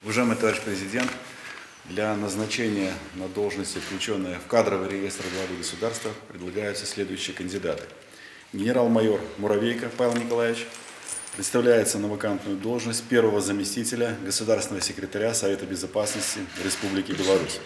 Уважаемый товарищ президент, для назначения на должности, включенные в кадровый реестр главы государства, предлагаются следующие кандидаты. Генерал-майор Муравейко Павел Николаевич представляется на вакантную должность первого заместителя государственного секретаря Совета Безопасности Республики Беларусь.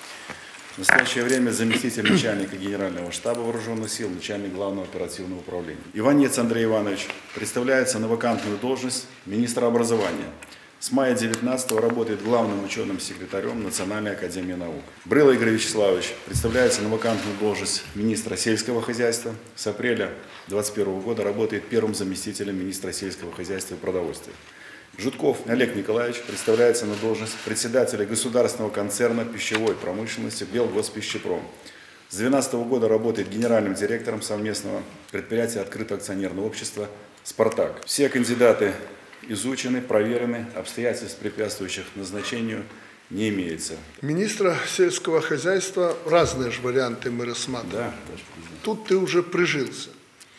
В настоящее время заместитель начальника Генерального штаба Вооруженных сил, начальник Главного оперативного управления. Иванец Андрей Иванович представляется на вакантную должность министра образования. С мая 2019 работает главным ученым секретарем Национальной академии наук. Брыло Игорь Вячеславович представляется на вакантную должность министра сельского хозяйства. С апреля 2021 года работает первым заместителем министра сельского хозяйства и продовольствия. Жутков Олег Николаевич представляется на должность председателя государственного концерна пищевой промышленности Белгоспищепром. С 2012 года работает генеральным директором совместного предприятия открытого акционерного общества «Спартак». Все кандидаты изучены, проверены, обстоятельств, препятствующих назначению, не имеется. Министра сельского хозяйства разные же варианты мы рассматриваем. Да, тут ты уже прижился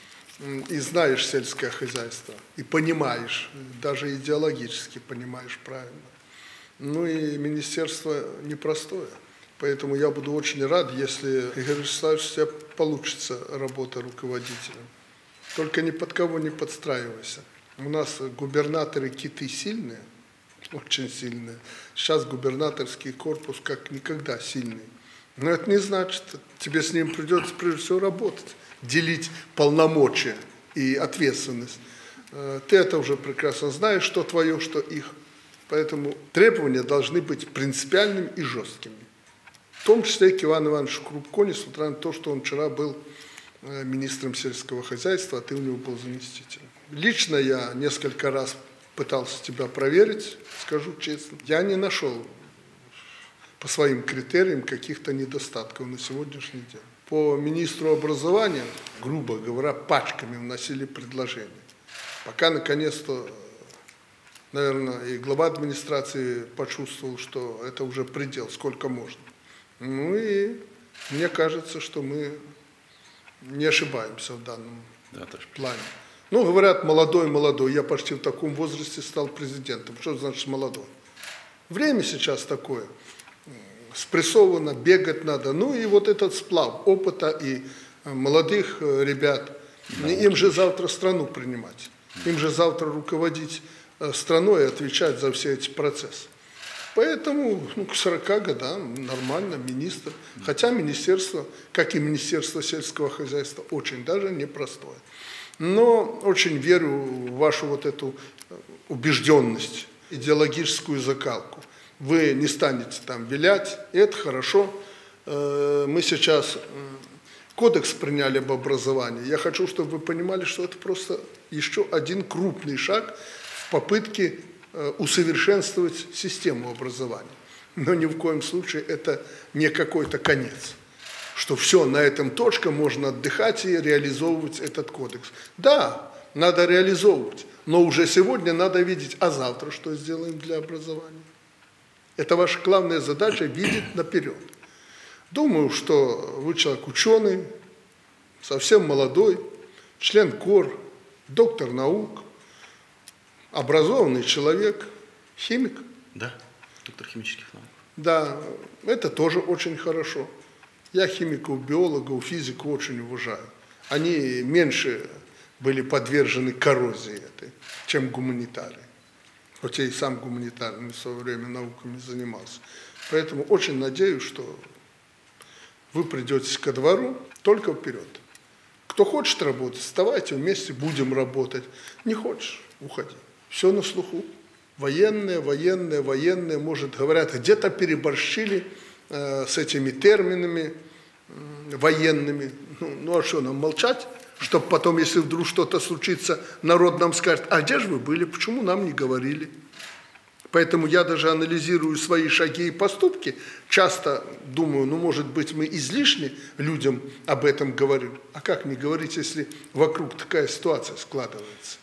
и знаешь сельское хозяйство, и понимаешь, даже идеологически понимаешь правильно. Ну и министерство непростое. Поэтому я буду очень рад, если, Игорь Вячеславович, у тебя получится работа руководителем. Только ни под кого не подстраивайся. У нас губернаторы киты сильные, очень сильные. Сейчас губернаторский корпус как никогда сильный. Но это не значит, тебе с ним придется прежде всего работать, делить полномочия и ответственность. Ты это уже прекрасно знаешь, что твое, что их. Поэтому требования должны быть принципиальными и жесткими. В том числе к Ивану Ивановичу Крупко, несмотря на то, что он вчера был министром сельского хозяйства, а ты у него был заместителем. Лично я несколько раз пытался тебя проверить, скажу честно. Я не нашел по своим критериям каких-то недостатков на сегодняшний день. По министру образования, грубо говоря, пачками вносили предложения. Пока наконец-то, наверное, и глава администрации почувствовал, что это уже предел, сколько можно. Ну и мне кажется, что мы не ошибаемся в данном плане. Ну, говорят, молодой. Я почти в таком возрасте стал президентом. Что значит молодой? Время сейчас такое. Спрессовано, бегать надо. Ну и вот этот сплав опыта и молодых ребят. Им же завтра страну принимать. Им же завтра руководить страной и отвечать за все эти процессы. Поэтому к 40 годам нормально министр. Хотя министерство, как и Министерство сельского хозяйства, очень даже непростое. Но очень верю в вашу вот эту убежденность, идеологическую закалку. Вы не станете там вилять, и это хорошо. Мы сейчас кодекс приняли об образовании. Я хочу, чтобы вы понимали, что это просто еще один крупный шаг в попытке усовершенствовать систему образования. Но ни в коем случае это не какой-то конец, что все, на этом точка, можно отдыхать и реализовывать этот кодекс. Да, надо реализовывать, но уже сегодня надо видеть, а завтра что сделаем для образования. Это ваша главная задача – видеть наперед. Думаю, что вы человек ученый, совсем молодой, член КОР, доктор наук, образованный человек, химик. Да, доктор химических наук. Да, это тоже очень хорошо. Я химиков, биологов, физиков очень уважаю. Они меньше были подвержены коррозии этой, чем гуманитарии. Хоть я и сам гуманитарным в свое время науками занимался. Поэтому очень надеюсь, что вы придете ко двору только вперед. Кто хочет работать, вставайте вместе, будем работать. Не хочешь, уходи. Все на слуху. Военные, может, говорят, где-то переборщили с этими терминами военными. Ну а что, нам молчать? Чтобы потом, если вдруг что-то случится, народ нам скажет, а где же вы были, почему нам не говорили? Поэтому я даже анализирую свои шаги и поступки, часто думаю, ну, может быть, мы излишне людям об этом говорим. А как не говорить, если вокруг такая ситуация складывается?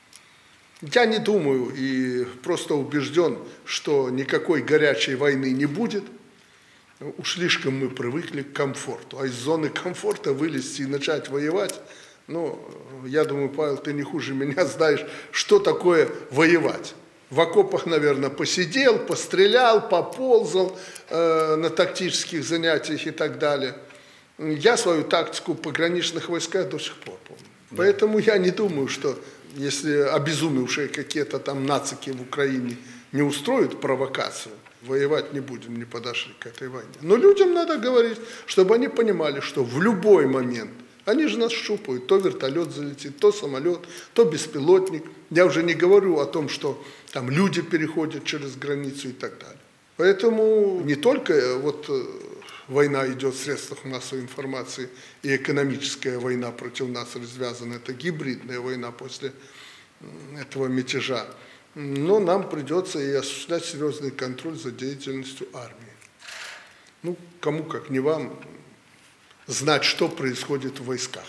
Я не думаю и просто убежден, что никакой горячей войны не будет. Уж слишком мы привыкли к комфорту. А из зоны комфорта вылезти и начать воевать, ну, я думаю, Павел, ты не хуже меня знаешь, что такое воевать. В окопах, наверное, посидел, пострелял, поползал на тактических занятиях и так далее. Я свою тактику в пограничных войсках до сих пор помню. Поэтому я не думаю, что если обезумевшие какие-то там нацики в Украине не устроят провокацию, воевать не будем, не подошли к этой войне. Но людям надо говорить, чтобы они понимали, что в любой момент, они же нас щупают, то вертолет залетит, то самолет, то беспилотник. Я уже не говорю о том, что там люди переходят через границу и так далее. Поэтому не только вот война идет в средствах массовой информации и экономическая война против нас развязана, это гибридная война после этого мятежа. Но нам придется и осуществлять серьезный контроль за деятельностью армии. Ну, кому как не вам знать, что происходит в войсках.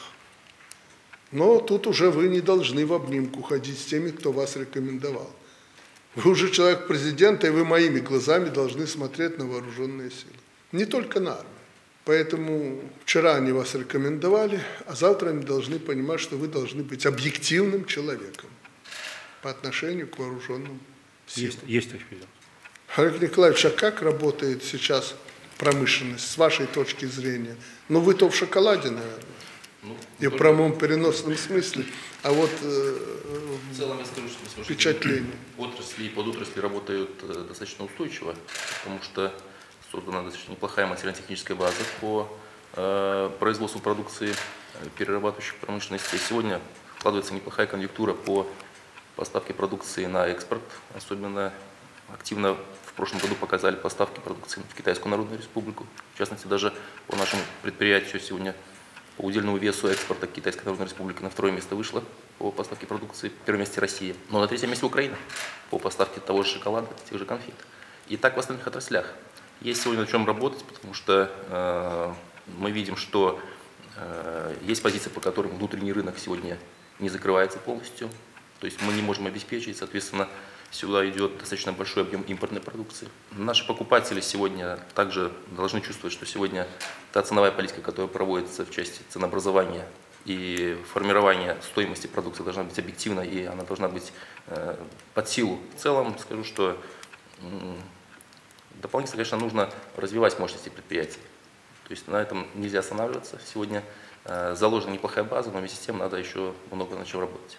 Но тут уже вы не должны в обнимку ходить с теми, кто вас рекомендовал. Вы уже человек президента, и вы моими глазами должны смотреть на вооруженные силы. Не только на армию. Поэтому вчера они вас рекомендовали, а завтра они должны понимать, что вы должны быть объективным человеком по отношению к вооруженным силам. Есть, Товарищ Президент. Олег Николаевич, а как работает сейчас промышленность с вашей точки зрения? Ну, вы-то в шоколаде, наверное, и в прямом переносном смысле. А вот в целом я скажу, что впечатление. Отрасли и подотрасли работают достаточно устойчиво, потому что создана достаточно неплохая материально-техническая база по производству продукции перерабатывающих промышленностей. Сегодня вкладывается неплохая конъюнктура по поставке продукции на экспорт. Особенно активно в прошлом году показали поставки продукции в Китайскую Народную Республику. В частности, даже по нашему предприятию сегодня по удельному весу экспорта Китайской Народной Республики на второе место вышло по поставке продукции, в первом месте Россия, но на третьем месте Украина по поставке того же шоколада, тех же конфет. И так в остальных отраслях. Есть сегодня над чем работать, потому что мы видим, что есть позиции, по которым внутренний рынок сегодня не закрывается полностью. То есть мы не можем обеспечить, соответственно, сюда идет достаточно большой объем импортной продукции. Наши покупатели сегодня также должны чувствовать, что сегодня та ценовая политика, которая проводится в части ценообразования и формирования стоимости продукции, должна быть объективна, и она должна быть под силу. В целом скажу, что дополнительно, конечно, нужно развивать мощности предприятий. То есть на этом нельзя останавливаться. Сегодня заложена неплохая база, но вместе с тем надо еще много над чем работать.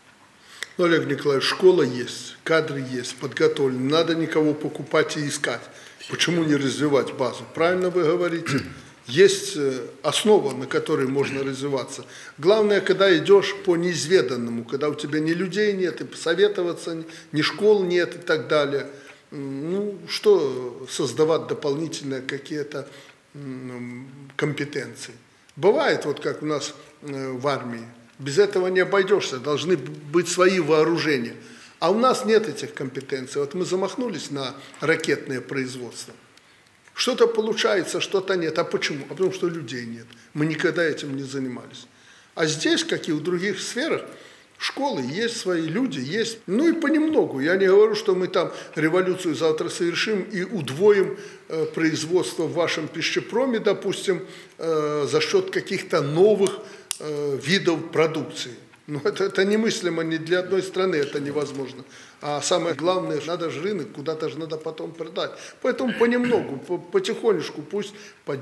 Ну, Олег Николаевич, школа есть, кадры есть, подготовлены. Надо никого покупать и искать. Почему не развивать базу? Правильно вы говорите. Есть основа, на которой можно развиваться. Главное, когда идешь по неизведанному, когда у тебя ни людей нет, и посоветоваться, ни школ нет и так далее. Ну, что создавать дополнительные какие-то компетенции? Бывает, вот как у нас в армии. Без этого не обойдешься, должны быть свои вооружения. А у нас нет этих компетенций. Вот мы замахнулись на ракетное производство. Что-то получается, что-то нет. А почему? А потому что людей нет. Мы никогда этим не занимались. А здесь, как и в других сферах, школы есть свои, люди есть. Ну и понемногу. Я не говорю, что мы там революцию завтра совершим и удвоим производство в вашем пищепроме, допустим, за счет каких-то новых видов продукции. Но это немыслимо ни для одной страны, это невозможно. А самое главное, надо же рынок, куда-то же надо потом продать. Поэтому понемногу, потихонечку, пусть по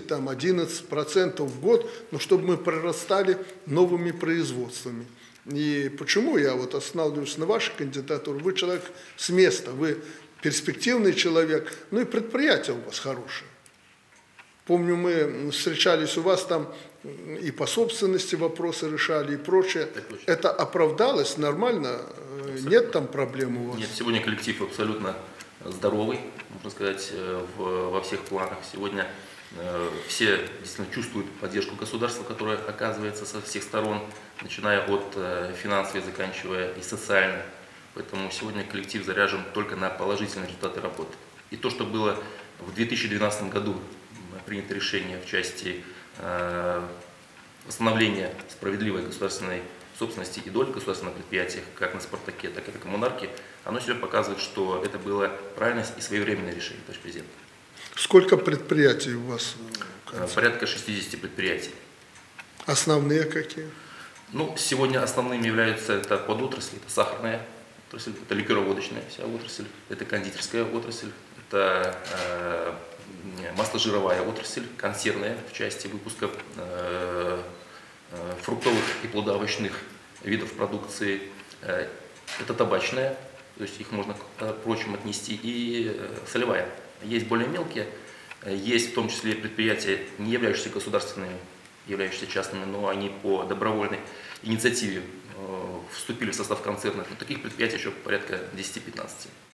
10-11% в год, но чтобы мы прорастали новыми производствами. И почему я вот останавливаюсь на вашей кандидатуре? Вы человек с места, вы перспективный человек, ну и предприятие у вас хорошее. Помню, мы встречались у вас там и по собственности вопросы решали и прочее. Это оправдалось нормально? Абсолютно. Нет там проблем у вас? Нет, сегодня коллектив абсолютно здоровый, можно сказать, во всех планах. Сегодня все действительно чувствуют поддержку государства, которая оказывается со всех сторон, начиная от финансовой, заканчивая и социальной. Поэтому сегодня коллектив заряжен только на положительные результаты работы. И то, что было в 2012 году, принято решение в части восстановления справедливой государственной собственности и доли в государственных предприятиях, как на «Спартаке», так и на «Коммунарке», оно сегодня показывает, что это было правильное и своевременное решение, товарищ президент. Сколько предприятий у вас? Порядка 60 предприятий. Основные какие? Ну, сегодня основными являются это подотрасли, это сахарная, отрасль, это ликероводочная вся отрасль, это кондитерская отрасль, это масложировая отрасль, консервная в части выпуска фруктовых и плодоовощных видов продукции, это табачная, то есть их можно к прочим отнести, и солевая. Есть более мелкие, есть в том числе предприятия, не являющиеся государственными, являющиеся частными, но они по добровольной инициативе вступили в состав концерна. Таких предприятий еще порядка 10-15.